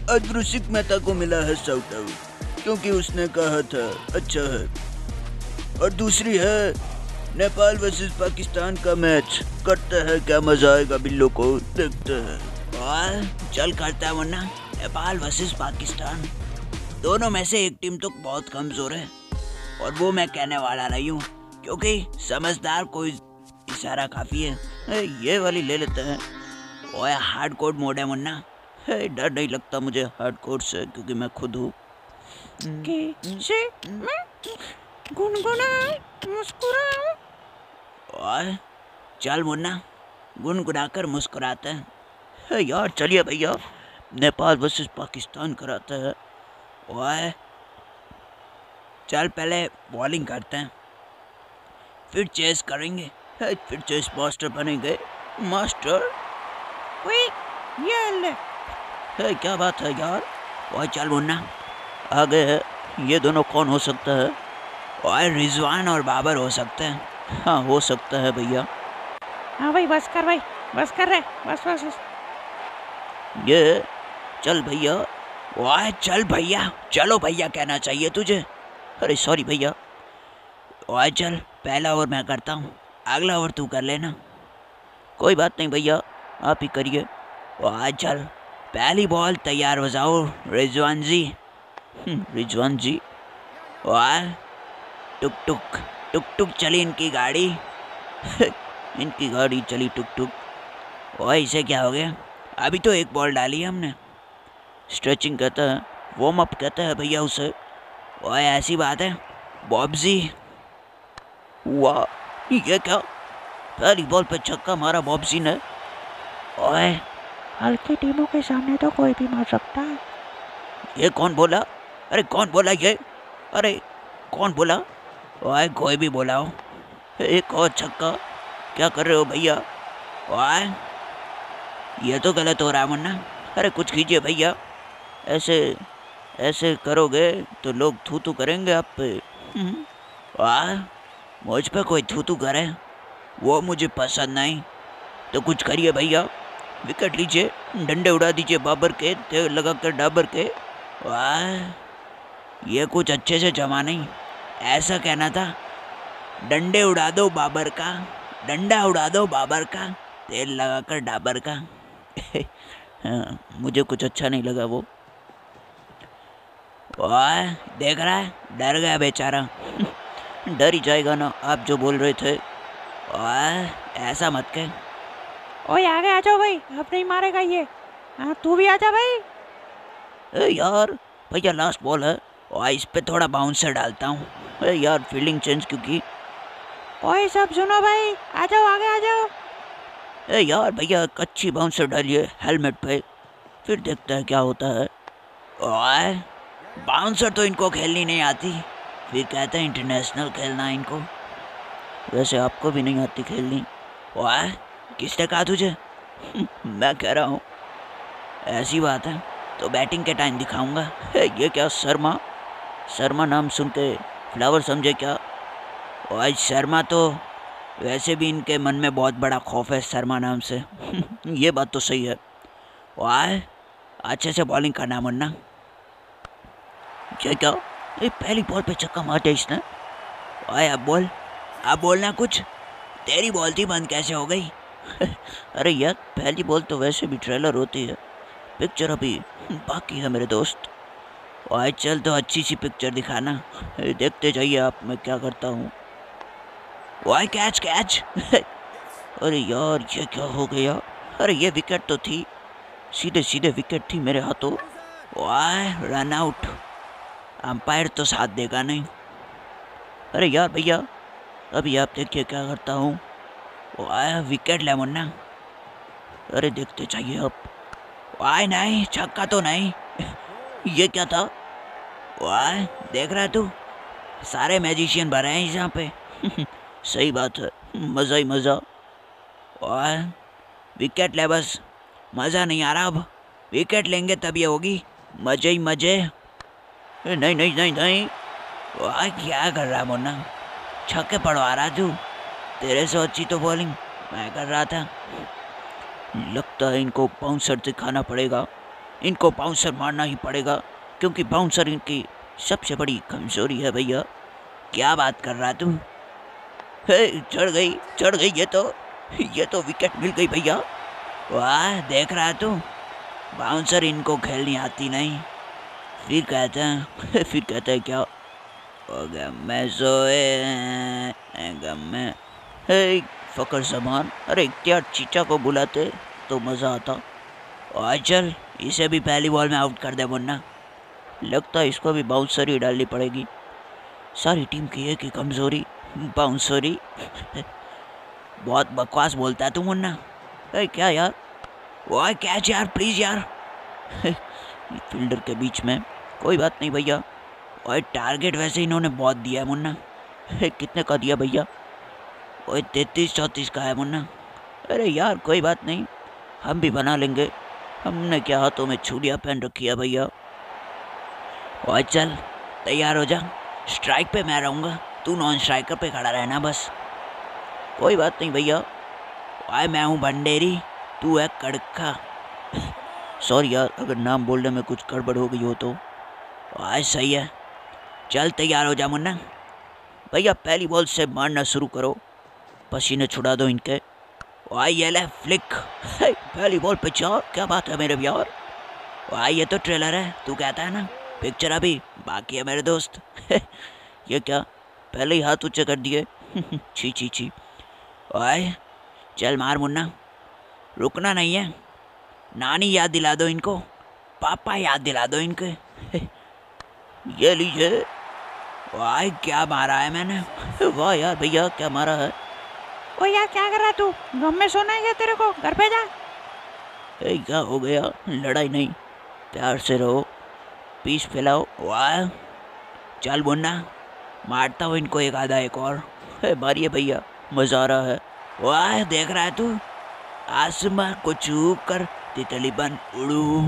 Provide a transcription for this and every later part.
आज ऋषिक मेहता को मिला है शॉट आउट क्योंकि उसने कहा था अच्छा है। और दूसरी है नेपाल वर्सेस पाकिस्तान का मैच करता है, क्या मजा आएगा बिल्लो को, देखते हैं। और चल करता है वरना नेपाल वर्सेस पाकिस्तान, दोनों में से एक टीम तो बहुत कमजोर है और वो मैं कहने वाला नहीं हूँ क्योंकि समझदार कोई इशारा काफी है। ये वाली ले लेते हैं। ओए हार्ड कोड मोड है मुन्ना। डर नहीं लगता मुझे हार्ड कोड से क्योंकि मैं खुद हूँ। मुस्कुराऊं। और चल मुन्ना गुनगुनाकर मुस्कुराते हैं। यार चलिए भैया, नेपाल वर्सेस पाकिस्तान कराते हैं। ओए चल पहले बॉलिंग करते हैं फिर चेस करेंगे, फिर चेस मास्टर बनेंगे। मास्टर ये ले। क्या बात है यार। ओए चल मुन्ना आगे है, ये दोनों कौन हो सकता है? ओए रिजवान और बाबर हो सकते हैं। हाँ हो सकता है भैया। हाँ भाई बस कर भाई, बस कर रहे, बस बस बस। ये चल भैया। ओए चल भैया, चलो भैया कहना चाहिए तुझे। अरे सॉरी भैया। ओए चल पहला ओवर मैं करता हूँ, अगला ओवर तू कर लेना। कोई बात नहीं भैया, आप ही करिए। ओए चल पहली बॉल तैयार हो जाओ रिजवान जी। रिजवान जी। ओए टुक टुक टुक टुक चली इनकी गाड़ी। इनकी गाड़ी चली टुक टुक। ओए इसे क्या हो गया, अभी तो एक बॉल डाली हमने। स्ट्रेचिंग कहता है, वार्म अप कहता है भैया उसे। ओए ऐसी बात है बॉब्जी। वाह ये क्या, पहली बॉल पे छक्का मारा बॉब्जी ने। ओए हल्की टीमों के सामने तो कोई भी मार सकता है। ये कौन बोला? अरे कौन बोला ये? अरे कौन बोला? ओए कोई भी बोला हो। एक और छक्का, क्या कर रहे हो भैया? ओए ये तो गलत हो रहा है मुन्ना। अरे कुछ कीजिए भैया, ऐसे ऐसे करोगे तो लोग थू थू करेंगे आप पे। वाह मुझ पे कोई थू थू करे वो मुझे पसंद नहीं। तो कुछ करिए भैया, विकेट लीजिए, डंडे उड़ा दीजिए बाबर के, तेल लगा कर डाबर के। वाह ये कुछ अच्छे से जमा नहीं, ऐसा कहना था डंडे उड़ा दो बाबर का, डंडा उड़ा दो बाबर का, तेल लगा कर डाबर का। हाँ, मुझे कुछ अच्छा नहीं लगा वो। वाह देख रहा है, डर गया बेचारा। डर ही जाएगा ना, आप जो बोल रहे थे। वाह ऐसा मत कह। ओए आगे आ जाओ भाई, अब नहीं मारेगा ये। हाँ तू भी आ जा भाई। यार भैया लास्ट बॉल है। और इस पे थोड़ा बाउंसर डालता हूँ। यार फील्डिंग चेंज क्योंकि। ओए सब सुनो भाई, आ जाओ आगे आ जाओ। यार भैया अच्छी बाउंसर डालिए हेलमेट पे, फिर देखते हैं क्या होता है। ओए बाउंसर तो इनको खेलनी नहीं आती, फिर कहते हैं इंटरनेशनल खेलना है इनको। वैसे आपको भी नहीं आती खेलनी। ओए किसने कहा तुझे? मैं कह रहा हूँ। ऐसी बात है तो बैटिंग के टाइम दिखाऊंगा। ये क्या शर्मा, शर्मा नाम सुन के फ्लावर समझे क्या? और शर्मा तो वैसे भी इनके मन में बहुत बड़ा खौफ है शर्मा नाम से। ये बात तो सही है। वाह अच्छे से बॉलिंग करना मुन्ना। ये क्या, ये पहली बॉल पे छक्का मार दिया इसने। ओए अब बोलना कुछ, तेरी बॉल थी बंद कैसे हो गई? अरे यार पहली बॉल तो वैसे भी ट्रेलर होती है, पिक्चर अभी बाकी है मेरे दोस्त। ओए चल तो अच्छी सी पिक्चर दिखाना। देखते जाइए आप, मैं क्या करता हूँ। ओए कैच कैच। अरे यार ये क्या हो गया? अरे ये विकेट तो थी, सीधे सीधे विकेट थी मेरे हाथों। ओए रन आउट, अंपायर तो साथ देगा नहीं। अरे यार भैया अभी आप देखिए क्या करता हूँ। ओए विकेट ले मुन्ना। अरे देखते चाहिए आप। ओए नहीं छक्का तो नहीं। ये क्या था? ओए देख रहा है तू, सारे मैजिशियन भरे हैं यहाँ पे। सही बात है, मज़ा ही मज़ा। ओए विकेट ले बस, मज़ा नहीं आ रहा अब, विकेट लेंगे तब ये होगी मज़े ही मज़े। नहीं नहीं नहीं नहीं। ओए क्या कर रहा मुन्ना, छक्के पड़वा रहा तू, तेरे से अच्छी तो बॉलिंग मैं कर रहा था। लगता है इनको बाउंसर दिखाना पड़ेगा। इनको बाउंसर मारना ही पड़ेगा, क्योंकि बाउंसर इनकी सबसे बड़ी कमजोरी है भैया। क्या बात कर रहा तू? चढ़ गई ये तो विकेट मिल गई भैया। वाह, देख रहा तू, बाउंसर इनको खेलनी आती नहीं। फिर कहते हैं क्या? मैं सोए गम में। फकर सामान, अरे क्या चीचा को बुलाते तो मज़ा आता। और चल, इसे भी पहली बॉल में आउट कर दे मुन्ना। लगता है इसको भी बाउंसरी डालनी पड़ेगी। सारी टीम की एक ही कमज़ोरी, बाउंसरी। बहुत बकवास बोलता है तू मुन्ना। क्या यार? ओए कैच यार, प्लीज़ यार। फील्डर के बीच में, कोई बात नहीं भैया। और टारगेट वैसे इन्होंने बहुत दिया है मुन्ना। कितने का दिया भैया? ओए 33-34 का है मुन्ना। अरे यार कोई बात नहीं, हम भी बना लेंगे। हमने क्या हाथों में छुरियाँ पहन रखी है भैया। और चल, तैयार हो जा। स्ट्राइक पे मैं रहूँगा, तू नॉन स्ट्राइकर पे खड़ा रहना बस। कोई बात नहीं भैया। ओए मैं हूँ भंडेरी, तू है कड़का। सॉरी यार, अगर नाम बोलने में कुछ गड़बड़ हो गई हो तो। आज सही है, चल तैयार हो जा मुन्ना। भैया पहली बॉल से मारना शुरू करो, पसीने छुड़ा दो इनके। वाह ये ले फ्लिक, पहली बॉल पे 4। क्या बात है मेरे यार। वाह ये तो ट्रेलर है, तू कहता है ना, पिक्चर अभी बाकी है मेरे दोस्त। ये क्या, पहले ही हाथ ऊंचे कर दिए। छी छी छी। वाह चल मार मुन्ना, रुकना नहीं है। नानी याद दिला दो इनको, पापा याद दिला दो इनके। ये लीजिए। वाह क्या मारा है मैंने। वाह यार भैया क्या मारा है। ओ यार क्या कर रहा तू? गम में सोना है क्या तेरे को? घर पे जा। क्या हो गया? लड़ाई नहीं, प्यार से रहो, पीस फैलाओ। वाह चल मुन्ना, मारता हूँ इनको एक आधा एक और। मारिए भैया, मज़ा आ रहा है। वाह देख रहा है तू, आसमां को छू कर तितली बन उड़ू।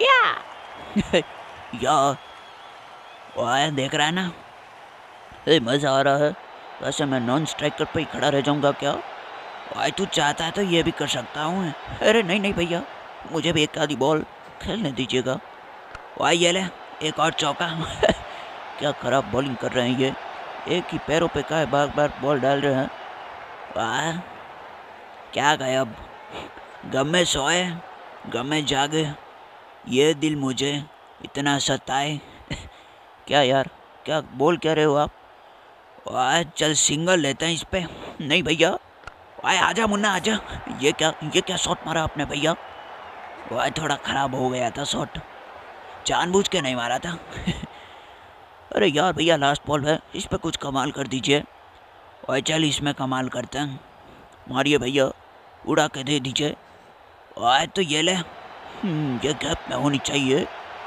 यार वाह देख रहा है ना, मज़ा आ रहा है। वैसे मैं नॉन स्ट्राइकर पे ही खड़ा रह जाऊंगा क्या? भाई तू चाहता है तो ये भी कर सकता हूँ। अरे नहीं नहीं भैया, मुझे भी एक आधी बॉल खेलने दीजिएगा। वाह ये ले एक और चौका। क्या खराब बॉलिंग कर रहे हैं ये, एक ही पैरों पे का बार बार बॉल डाल रहे हैं। वाह क्या गए अब, गम में सोए गम में जागे, ये दिल मुझे इतना सताए। क्या यार, क्या बोल क्या रहे हो आप? वाह चल सिंगल लेते हैं इस पे। नहीं भैया, वाह आजा मुन्ना आजा। ये क्या शॉट मारा आपने भैया? वाह थोड़ा ख़राब हो गया था शॉट, जानबूझ के नहीं मारा था। अरे यार भैया लास्ट बॉल है, इस पे कुछ कमाल कर दीजिए। वाह चल इसमें कमाल करते हैं, मारिए भैया, उड़ा के दे दीजिए। वाह तो ये ले, ये गैप में होनी चाहिए।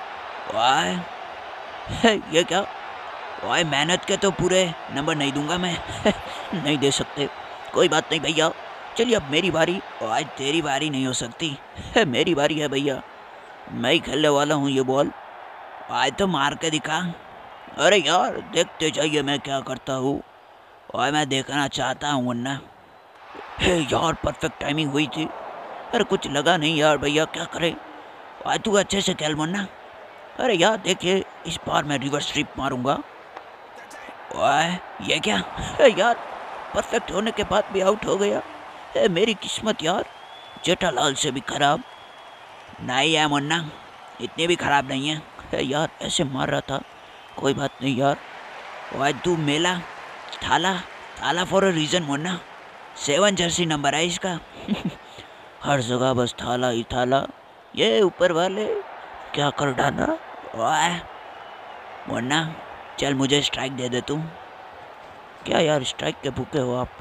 वाह ये क्या, वाह मेहनत के तो पूरे नंबर नहीं दूंगा मैं। नहीं दे सकते, कोई बात नहीं भैया। चलिए अब मेरी बारी। वाह तेरी बारी नहीं हो सकती, मेरी बारी है भैया, मैं ही खेलने वाला हूँ ये बॉल। वाह तो मार के दिखा। अरे यार देखते जाइए मैं क्या करता हूँ। वाह मैं देखना चाहता हूँ वरना। यार परफेक्ट टाइमिंग हुई थी, अरे कुछ लगा नहीं यार भैया, क्या करे। वाह तू अच्छे से खेल वरना। अरे यार देखिए इस बार मैं रिवर्स स्ट्रिप मारूंगा। वाह ये क्या, यार परफेक्ट होने के बाद भी आउट हो गया। मेरी किस्मत यार, जेठालाल से भी खराब नहीं है मुन्ना, इतनी भी खराब नहीं है। यार ऐसे मार रहा था, कोई बात नहीं यार। वाह तू मेला Thala for a reason Munna, 7 jersey number है इसका। हर जगह बस थाला ही थाला, ये ऊपर वाले क्या कर डाला। वाह मुन्ना चल मुझे स्ट्राइक दे दे तू। क्या यार स्ट्राइक के भूखे हो आप।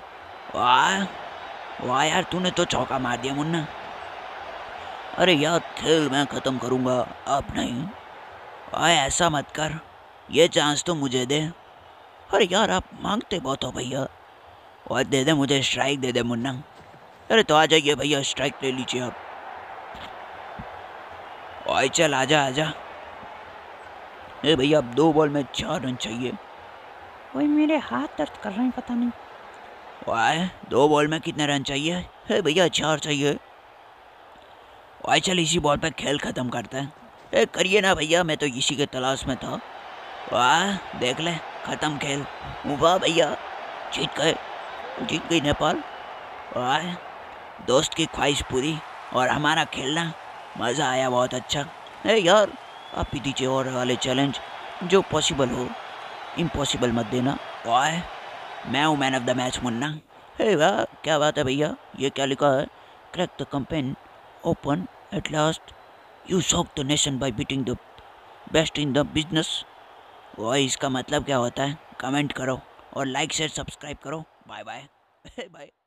वाह यार तूने तो चौका मार दिया मुन्ना। अरे यार खेल मैं ख़त्म करूँगा, आप नहीं। वाह ऐसा मत कर, ये चांस तो मुझे दे। अरे यार आप मांगते बहुत हो भैया। और दे दे मुझे, स्ट्राइक दे दे मुन्ना। अरे तो आ जाइए भैया, स्ट्राइक ले लीजिए आप। और चल आजा आजा। ए भैया अब 2 बॉल में 4 रन चाहिए। वही मेरे हाथ दर्द कर रहे हैं, पता नहीं। वाह 2 बॉल में कितने रन चाहिए? है भैया 4 चाहिए। वाह चल इसी बॉल पे खेल ख़त्म करते हैं। करिए ना भैया, मैं तो इसी के तलाश में था। वाह देख ले, खत्म खेल। वाह भैया, जीत गई नेपाल। वाह, दोस्त की ख्वाहिश पूरी और हमारा खेलना मज़ा आया, बहुत अच्छा। यार आप भी दीजिए और वाले चैलेंज, जो पॉसिबल हो, इम्पॉसिबल मत देना। वाह, मैं हूँ man of the match Munna. वाह क्या बात है भैया, ये क्या लिखा है? Crack the campaign open at last, you shock the nation by beating the best in the business. वाह, इसका मतलब क्या होता है? कमेंट करो और लाइक शेयर सब्सक्राइब करो। Bye bye. बाय।